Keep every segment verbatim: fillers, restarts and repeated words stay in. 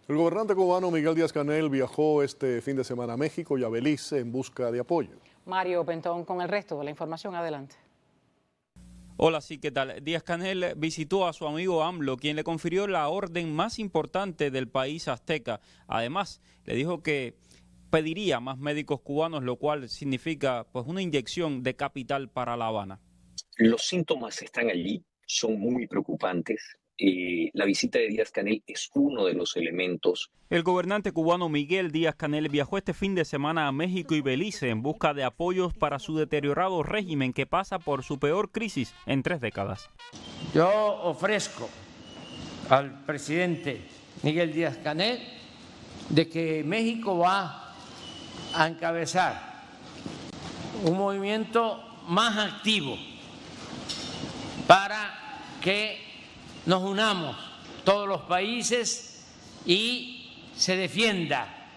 El gobernante cubano Miguel Díaz-Canel viajó este fin de semana a México y a Belice en busca de apoyo. Mario Pentón con el resto de la información, adelante. Hola, sí, ¿qué tal? Díaz-Canel visitó a su amigo AMLO, quien le confirió la orden más importante del país azteca. Además, le dijo que pediría más médicos cubanos, lo cual significa pues una inyección de capital para La Habana. Los síntomas están allí, son muy preocupantes. Eh, la visita de Díaz-Canel es uno de los elementos. El gobernante cubano Miguel Díaz-Canel viajó este fin de semana a México y Belice en busca de apoyos para su deteriorado régimen que pasa por su peor crisis en tres décadas. Yo ofrezco al presidente Miguel Díaz-Canel de que México va a encabezar un movimiento más activo para que nos unamos todos los países y se defienda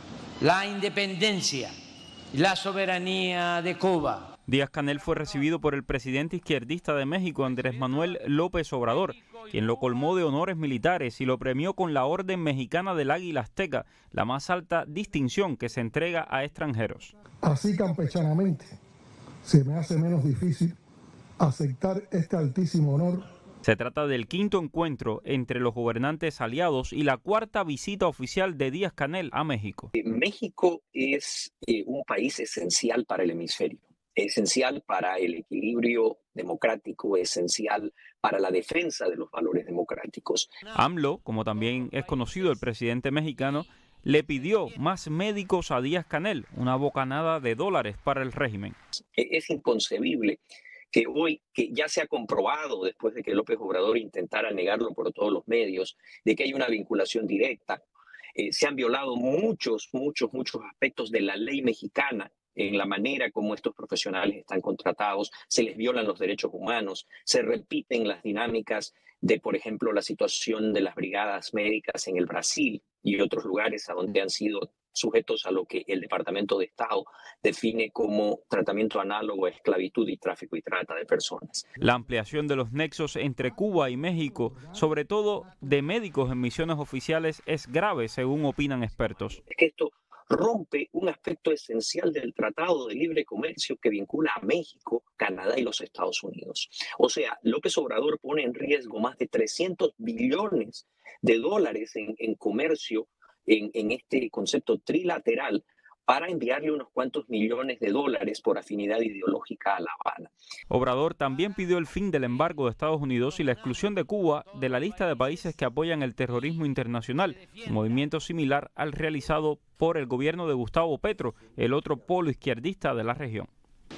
la independencia y la soberanía de Cuba. Díaz-Canel fue recibido por el presidente izquierdista de México, Andrés Manuel López Obrador, quien lo colmó de honores militares y lo premió con la Orden Mexicana del Águila Azteca, la más alta distinción que se entrega a extranjeros. Así campechanamente se me hace menos difícil aceptar este altísimo honor. Se trata del quinto encuentro entre los gobernantes aliados y la cuarta visita oficial de Díaz-Canel a México. México es eh, un país esencial para el hemisferio, esencial para el equilibrio democrático, esencial para la defensa de los valores democráticos. AMLO, como también es conocido el presidente mexicano, le pidió más médicos a Díaz-Canel, una bocanada de dólares para el régimen. Es inconcebible que hoy, que ya se ha comprobado después de que López Obrador intentara negarlo por todos los medios, de que hay una vinculación directa, eh, se han violado muchos, muchos, muchos aspectos de la ley mexicana en la manera como estos profesionales están contratados, se les violan los derechos humanos, se repiten las dinámicas de, por ejemplo, la situación de las brigadas médicas en el Brasil y otros lugares a donde han sido sujetos a lo que el Departamento de Estado define como tratamiento análogo a esclavitud y tráfico y trata de personas. La ampliación de los nexos entre Cuba y México, sobre todo de médicos en misiones oficiales, es grave, según opinan expertos. Es que esto rompe un aspecto esencial del Tratado de Libre Comercio que vincula a México, Canadá y los Estados Unidos. O sea, López Obrador pone en riesgo más de trescientos billones de dólares en, en comercio En, en este concepto trilateral para enviarle unos cuantos millones de dólares por afinidad ideológica a La Habana. Obrador también pidió el fin del embargo de Estados Unidos y la exclusión de Cuba de la lista de países que apoyan el terrorismo internacional, un movimiento similar al realizado por el gobierno de Gustavo Petro, el otro polo izquierdista de la región.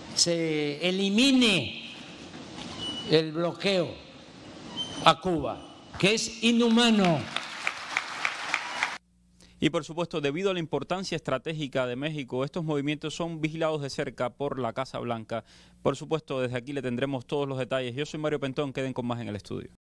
Se elimine el bloqueo a Cuba, que es inhumano. Y por supuesto, debido a la importancia estratégica de México, estos movimientos son vigilados de cerca por la Casa Blanca. Por supuesto, desde aquí le tendremos todos los detalles. Yo soy Mario Pentón, queden con más en el estudio.